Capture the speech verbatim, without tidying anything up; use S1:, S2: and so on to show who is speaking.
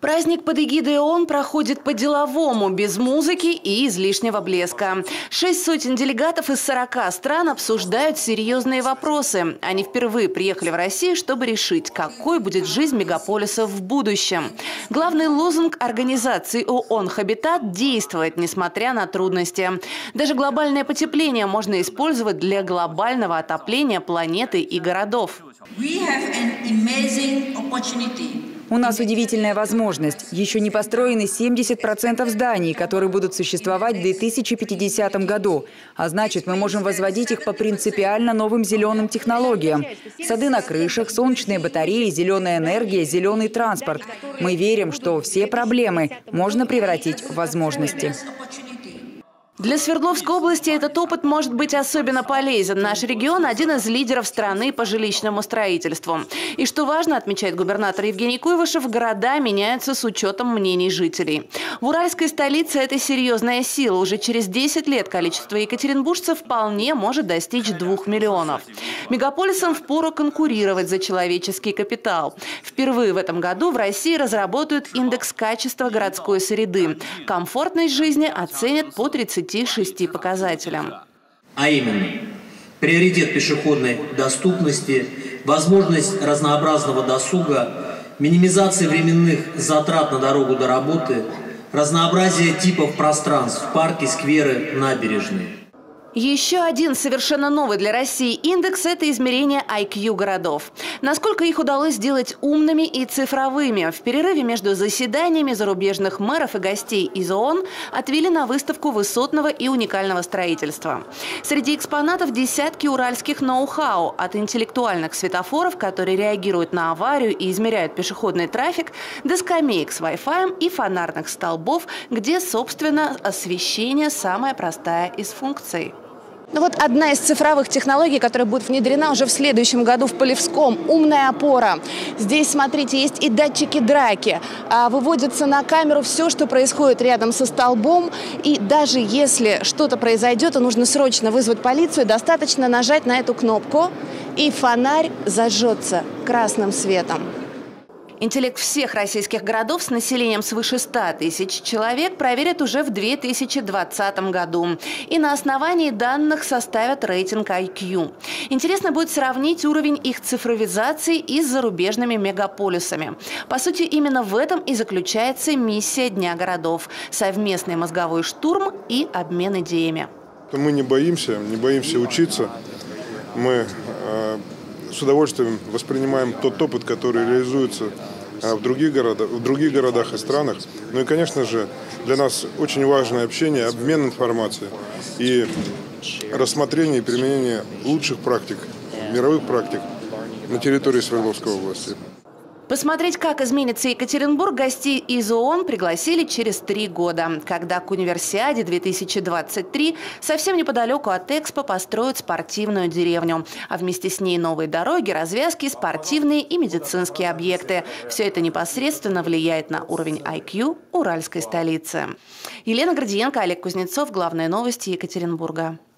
S1: Праздник под эгидой ООН проходит по-деловому, без музыки и излишнего блеска. Шесть сотен делегатов из сорока стран обсуждают серьезные вопросы. Они впервые приехали в Россию, чтобы решить, какой будет жизнь мегаполисов в будущем. Главный лозунг организации ООН «Хабитат» действует, несмотря на трудности. Даже глобальное потепление можно использовать для глобального отопления планеты и городов.
S2: У нас удивительная возможность. Еще не построены семьдесят процентов зданий, которые будут существовать в две тысячи пятидесятом году. А значит, мы можем возводить их по принципиально новым зеленым технологиям. Сады на крышах, солнечные батареи, зеленая энергия, зеленый транспорт. Мы верим, что все проблемы можно превратить в возможности.
S1: Для Свердловской области этот опыт может быть особенно полезен. Наш регион – один из лидеров страны по жилищному строительству. И что важно, отмечает губернатор Евгений Куйвашев, города меняются с учетом мнений жителей. В уральской столице это серьезная сила. Уже через десять лет количество екатеринбуржцев вполне может достичь двух миллионов. Мегаполисам впору конкурировать за человеческий капитал. Впервые в этом году в России разработают индекс качества городской среды. Комфортность жизни оценят по тридцати шести показателям.
S3: А именно, приоритет пешеходной доступности, возможность разнообразного досуга, минимизация временных затрат на дорогу до работы, разнообразие типов пространств, парки, скверы, набережные.
S1: Еще один совершенно новый для России индекс – это измерение ай кью городов. Насколько их удалось сделать умными и цифровыми. В перерыве между заседаниями зарубежных мэров и гостей из ООН отвели на выставку высотного и уникального строительства. Среди экспонатов десятки уральских ноу-хау. От интеллектуальных светофоров, которые реагируют на аварию и измеряют пешеходный трафик, до скамеек с Wi-Fi и фонарных столбов, где, собственно, освещение – самая простая из функций.
S4: Ну вот одна из цифровых технологий, которая будет внедрена уже в следующем году в Полевском – умная опора. Здесь, смотрите, есть и датчики драки. А выводится на камеру все, что происходит рядом со столбом. И даже если что-то произойдет, и нужно срочно вызвать полицию, достаточно нажать на эту кнопку, и фонарь зажжется красным светом.
S1: Интеллект всех российских городов с населением свыше ста тысяч человек проверят уже в две тысячи двадцатом году. И на основании данных составят рейтинг ай кью. Интересно будет сравнить уровень их цифровизации и с зарубежными мегаполисами. По сути, именно в этом и заключается миссия Дня городов – совместный мозговой штурм и обмен идеями.
S5: Мы не боимся, не боимся учиться. Мы э, с удовольствием воспринимаем тот опыт, который реализуется в других городах, в других городах и странах. Ну и, конечно же, для нас очень важное общение, обмен информацией и рассмотрение и применение лучших практик, мировых практик на территории Свердловской области.
S1: Посмотреть, как изменится Екатеринбург, гостей из ООН пригласили через три года, когда к Универсиаде две тысячи двадцать три совсем неподалеку от Экспо построят спортивную деревню, а вместе с ней новые дороги, развязки, спортивные и медицинские объекты. Все это непосредственно влияет на уровень ай кью уральской столицы. Елена Гордиенко, Олег Кузнецов. Главные новости Екатеринбурга.